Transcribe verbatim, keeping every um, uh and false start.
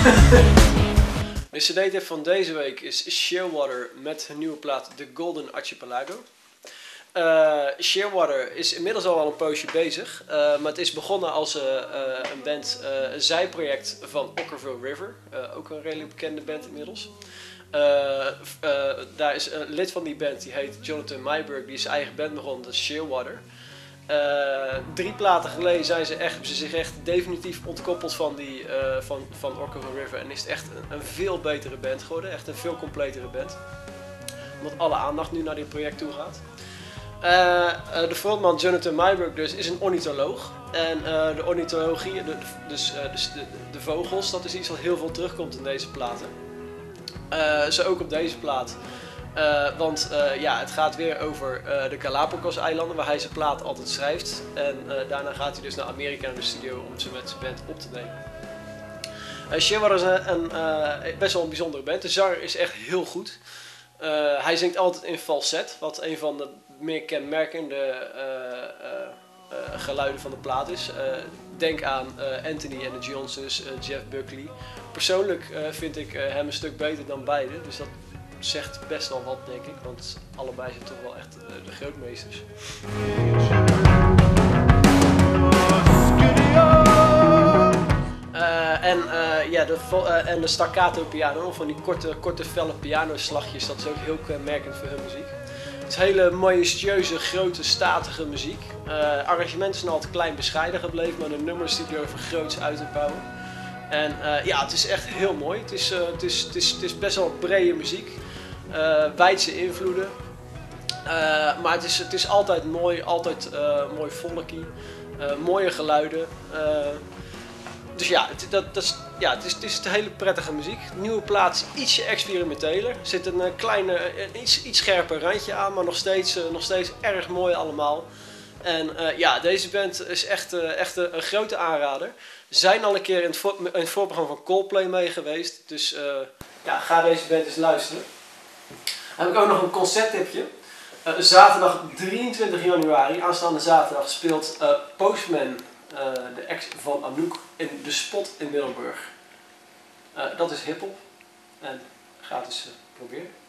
De cd-tip van deze week is Shearwater met hun nieuwe plaat The Golden Archipelago. Uh, Shearwater is inmiddels al wel een poosje bezig, uh, maar het is begonnen als uh, uh, een band, uh, een zijproject van Okkervil River, uh, ook een redelijk bekende band inmiddels. Uh, uh, daar is een lid van die band, die heet Jonathan Myberg, die is zijn eigen band begonnen, dat is Shearwater. Uh, drie platen geleden zijn ze echt, hebben ze zich echt definitief ontkoppeld van, die, uh, van, van Okkervil River en is het echt een, een veel betere band geworden, echt een veel completere band. Omdat alle aandacht nu naar dit project toe gaat. Uh, uh, de frontman Jonathan Myberg dus is een ornitholoog en uh, de ornithologie, de, dus, uh, dus de, de vogels, dat is iets wat heel veel terugkomt in deze platen. Uh, zo ook op deze plaat. Uh, want uh, ja, het gaat weer over uh, de Galapagos-eilanden waar hij zijn plaat altijd schrijft. En uh, daarna gaat hij dus naar Amerika naar de studio om ze met zijn band op te nemen. Uh, Shearwater is een, een, uh, best wel een bijzondere band. De zanger is echt heel goed. Uh, hij zingt altijd in falset, wat een van de meer kenmerkende uh, uh, uh, geluiden van de plaat is. Uh, denk aan uh, Anthony and the Johnsons, uh, Jeff Buckley. Persoonlijk uh, vind ik uh, hem een stuk beter dan beide, dus dat zegt best wel wat, denk ik, want allebei zijn toch wel echt uh, de grootmeesters. Uh, en, uh, ja, de, uh, en de staccato piano, van die korte, korte felle pianoslagjes, dat is ook heel kenmerkend voor hun muziek. Het is hele majestueuze, grote, statige muziek. Uh, arrangementen zijn altijd klein bescheiden gebleven, maar de nummers die durven groots uit te bouwen. En uh, ja, het is echt heel mooi. Het is, uh, het is, het is, het is best wel brede muziek, uh, wijdse invloeden. Uh, maar het is, het is altijd mooi, altijd uh, mooi folky, uh, mooie geluiden. Uh, dus ja, het, dat, dat is, ja het, is, het is een hele prettige muziek. De nieuwe plaat is ietsje experimenteler. Er zit een uh, kleine, een iets, iets scherper randje aan, maar nog steeds, uh, nog steeds erg mooi allemaal. En uh, ja, deze band is echt, uh, echt een, een grote aanrader. We zijn al een keer in het, voor, in het voorprogramma van Coldplay mee geweest. Dus uh, ja, ga deze band eens luisteren. Dan heb ik ook nog een concerttipje. Uh, zaterdag drieëntwintig januari, aanstaande zaterdag, speelt uh, Postman, uh, de ex van Anouk, in de Spot in Middelburg. Uh, dat is hiphop. En ga het eens uh, proberen.